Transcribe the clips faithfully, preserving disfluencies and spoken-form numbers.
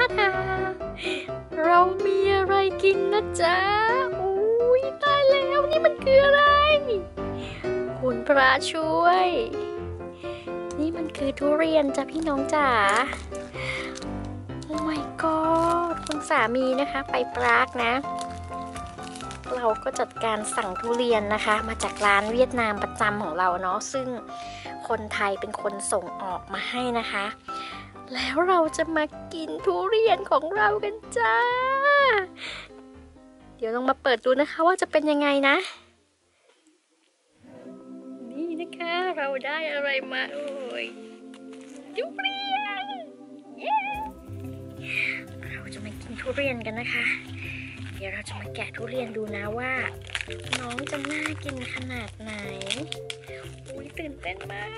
ทาเรามีอะไรกินนะจ๊ะอุ้ยตายแล้วนี่มันคืออะไรคุณพระช่วยนี่มันคือทุเรียนจ้ะพี่น้องจ๋าโอ้ my god คุณสามีนะคะไปปรากนะเราก็จัดการสั่งทุเรียนนะคะมาจากร้านเวียดนามประจำของเราเนาะซึ่งคนไทยเป็นคนส่งออกมาให้นะคะแล้วเราจะมากินทุเรียนของเรากันจ้าเดี๋ยวลองมาเปิดดูนะคะว่าจะเป็นยังไงนะนี่นะคะเราได้อะไรมาเอ่ยทุเรียนเย้เราจะมากินทุเรียนกันนะคะเดี๋ยวเราจะมาแกะทุเรียนดูนะว่าน้องจะน่ากินขนาดไหนอุ้ยตื่นเต้นมาก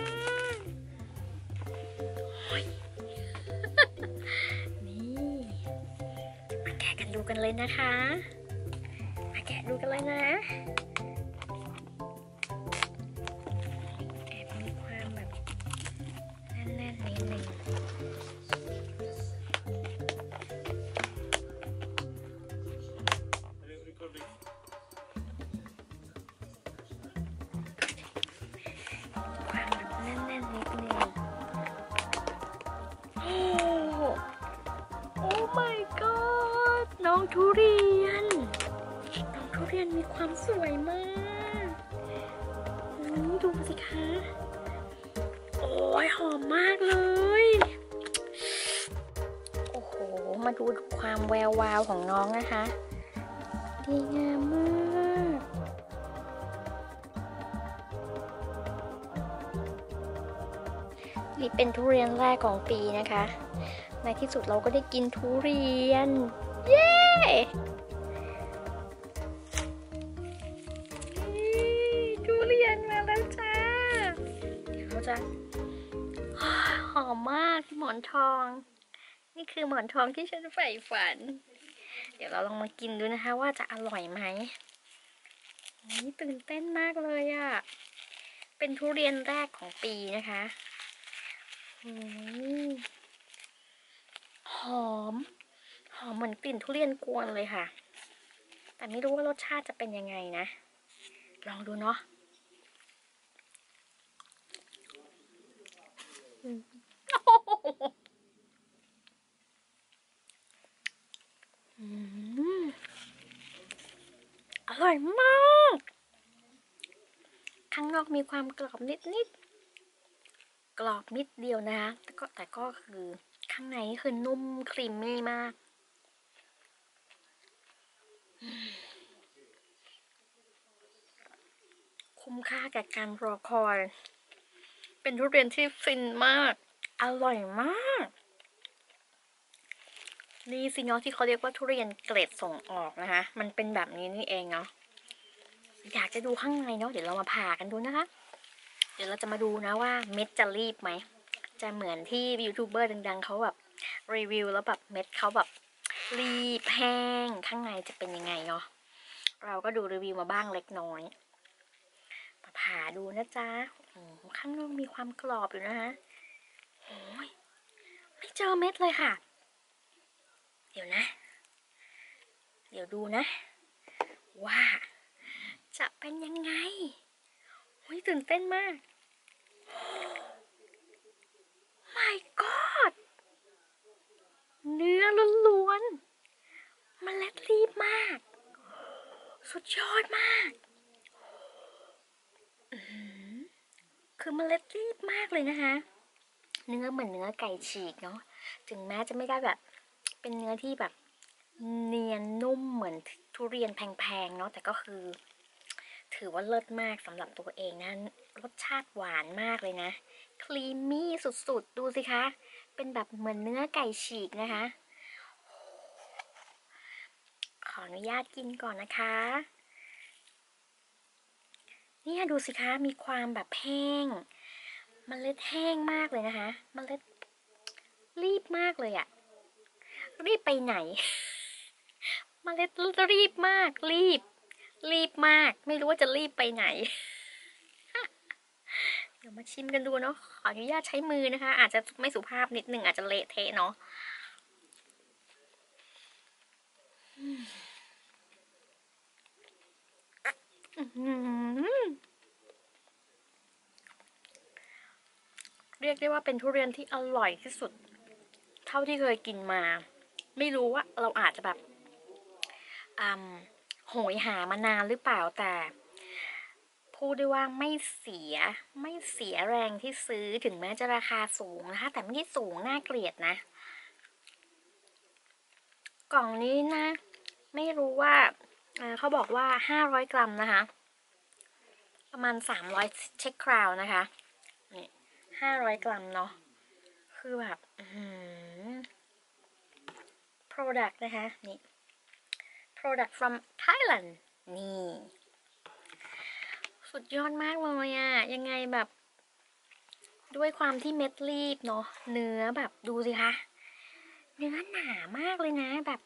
นี่มาแกะกันดูกันเลยนะคะมาแกะดูกันเลยนะแอบมีความแบบแน่นๆนิดนึงความแบบแน่นๆนิดนึงโอ้โอ้ my god น้องทุเรียนน้องทุเรียนมีความสวยมากนี่ดูสิคะโอ้ยหอมมากเลยโอ้โหมาดูความแวววาวของน้องนะคะดีงามมากนี่เป็นทุเรียนแรกของปีนะคะในที่สุดเราก็ได้กินทุเรียนเย้ทุเรียนมาแล้วจ้าเดี๋ยวเราจะหอมมากหมอนทองนี่คือหมอนทองที่ฉันใฝ่ฝันเดี๋ยวเราลองมากินดูนะคะว่าจะอร่อยไหมนี่ตื่นเต้นมากเลยอะ่ะเป็นทุเรียนแรกของปีนะคะหอมหอมเหมือนกลิ่นทุเรียนกวนเลยค่ะแต่ไม่รู้ว่ารสชาติจะเป็นยังไงนะลองดูเนาะอร่อยมากข้างนอกมีความกรอบนิดๆกรอบนิดเดียวนะคะแต่ก็แต่ก็คือข้างในคือนุ่มครีมมี่มากคุ้มค่าแก่การรอคอยเป็นทุเรียนที่ฟินมากอร่อยมากนี่สิเนาะที่เขาเรียกว่าทุเรียนเกรดส่งออกนะคะมันเป็นแบบนี้นี่เองเนาะอยากจะดูข้างในเนาะเดี๋ยวเรามาผ่ากันดูนะคะเดี๋ยวเราจะมาดูนะว่าเม็ดจะรีบไหมจะเหมือนที่ยูทูบเบอร์ดังๆเขาแบบรีวิวแล้วแบบเม็ดเขาแบบรีบแห้งข้างในจะเป็นยังไงเนาะเราก็ดูรีวิวมาบ้างเล็กน้อยมาผ่าดูนะจ๊ะข้างนอกมีความกรอบอยู่นะคะโอ้ยไม่เจอเม็ดเลยค่ะเดี๋ยวนะเดี๋ยวดูนะว่าจะเป็นยังไงโอ้ยตื่นเต้นมาก my god เนื้อล้วนๆเมล็ดรีบมากสุดยอดมากคือเมล็ดรีบมากเลยนะคะเนื้อเหมือนเนื้อไก่ฉีกเนาะถึงแม้จะไม่ได้แบบเป็นเนื้อที่แบบเนียนนุ่มเหมือนทุเรียนแพงๆเนาะแต่ก็คือถือว่าเลิศมากสำหรับตัวเองนะรสชาติหวานมากเลยนะครีมมี่สุดๆดูสิคะเป็นแบบเหมือนเนื้อไก่ฉีกนะคะขออนุญาตกินก่อนนะคะนี่ดูสิคะมีความแบบแห้งเมล็ดแห้งมากเลยนะคะเมล็ดรีบมากเลยอะรีบไปไหนเมล็ดรีบมากรีบรีบมากไม่รู้ว่าจะรีบไปไหนเดี๋ยวมาชิมกันดูเนาะขออนุญาตใช้มือนะคะอาจจะไม่สุภาพนิดนึงอาจจะเละเทะเนาะเรียกได้ว่าเป็นทุเรียนที่อร่อยที่สุดเท่าที่เคยกินมา ไม่รู้ว่าเราอาจจะแบบโหยหามานานหรือเปล่าแต่พูดได้ว่าไม่เสียไม่เสียแรงที่ซื้อถึงแม้จะราคาสูงนะคะแต่ไม่ได้สูงน่าเกลียดนะกล่องนี้นะไม่รู้ว่าเขาบอกว่าห้าร้อยกรัมนะคะประมาณสามร้อยเช็คคราวนะคะนี่ห้าร้อยกรัมเนาะคือแบบ product นะคะนี่ product from Thailand นี่สุดยอดมากเลยอะยังไงแบบด้วยความที่เม็ดรีบเนาะเนื้อแบบดูสิคะเนื้อหนามากเลยนะแบบ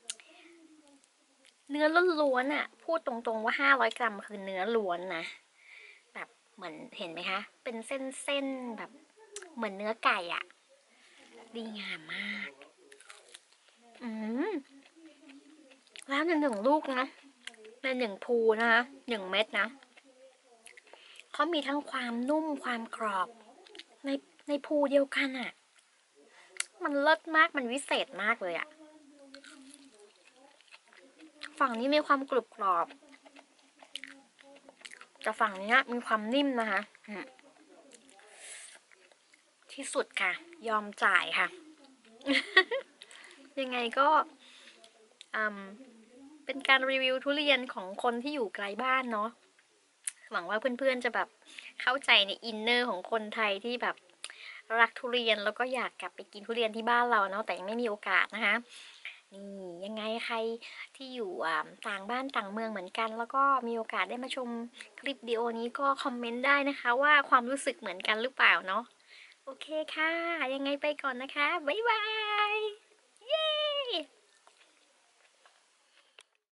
เนื้อล้วนๆอะพูดตรงๆว่าห้าร้อยกรัมคือเนื้อล้วนนะแบบเหมือนเห็นไหมคะเป็นเส้นๆแบบเหมือนเนื้อไก่อะดีงามมากอืมแล้วในหนึ่งลูกนะในหนึ่งภูนะคะหนึ่งเม็ดนะเขามีทั้งความนุ่มความกรอบในในภูเดียวกันอะมันเลิศมากมันวิเศษมากเลยอะฝั่งนี้มีความกรุบกรอบแต่ฝั่งนี้มีความนิ่มนะคะที่สุดค่ะยอมจ่ายค่ะ ยังไงก็เป็นการรีวิวทุเรียนของคนที่อยู่ไกลบ้านเนาะหวังว่าเพื่อนๆจะแบบเข้าใจในอินเนอร์ของคนไทยที่แบบรักทุเรียนแล้วก็อยากกลับไปกินทุเรียนที่บ้านเราเนาะแต่ยังไม่มีโอกาสนะคะนี่ยังไงใครที่อยู่ต่างบ้านต่างเมืองเหมือนกันแล้วก็มีโอกาสได้มาชมคลิปวิดีโอนี้ก็คอมเมนต์ได้นะคะว่าความรู้สึกเหมือนกันหรือเปล่าเนาะโอเคค่ะยังไงไปก่อนนะคะบ๊ายบาย